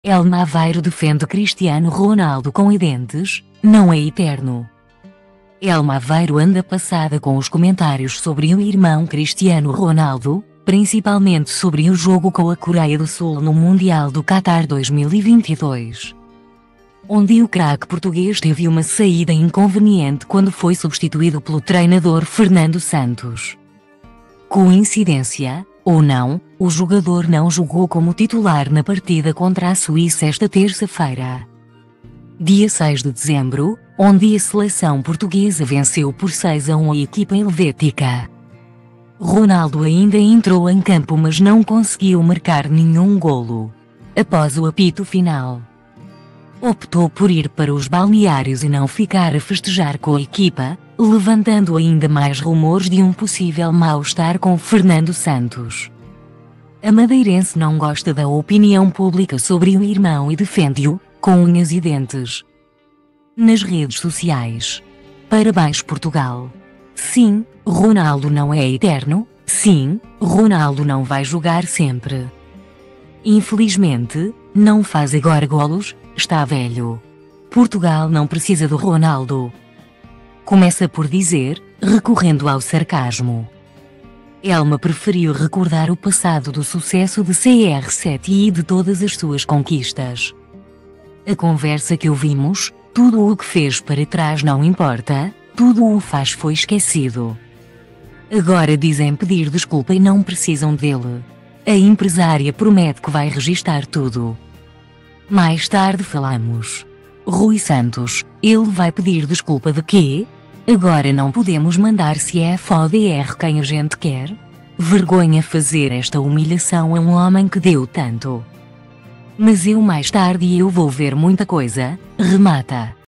Elma Aveiro defende Cristiano Ronaldo com dentes, não é eterno. Elma Aveiro anda passada com os comentários sobre o irmão Cristiano Ronaldo, principalmente sobre o jogo com a Coreia do Sul no Mundial do Qatar 2022. Onde o craque português teve uma saída inconveniente quando foi substituído pelo treinador Fernando Santos. Coincidência, ou não, o jogador não jogou como titular na partida contra a Suíça esta terça-feira, dia 6 de dezembro, onde a seleção portuguesa venceu por 6-1 a equipa helvética. Ronaldo ainda entrou em campo, mas não conseguiu marcar nenhum golo. Após o apito final, optou por ir para os balneários e não ficar a festejar com a equipa, levantando ainda mais rumores de um possível mal-estar com Fernando Santos. A madeirense não gosta da opinião pública sobre o irmão e defende-o, com unhas e dentes, nas redes sociais. Parabéns, Portugal. Sim, Ronaldo não é eterno. Sim, Ronaldo não vai jogar sempre. Infelizmente, não faz agora golos, está velho. Portugal não precisa do Ronaldo. Começa por dizer, recorrendo ao sarcasmo. Elma preferiu recordar o passado do sucesso de CR7 e de todas as suas conquistas. A conversa que ouvimos, tudo o que fez para trás não importa, tudo o faz foi esquecido. Agora dizem pedir desculpa e não precisam dele. A empresária promete que vai registar tudo. Mais tarde falamos. Rui Santos, ele vai pedir desculpa de quê? Agora não podemos mandar CFODR quem a gente quer? Vergonha fazer esta humilhação a um homem que deu tanto. Mas eu mais tarde vou ver muita coisa, remata.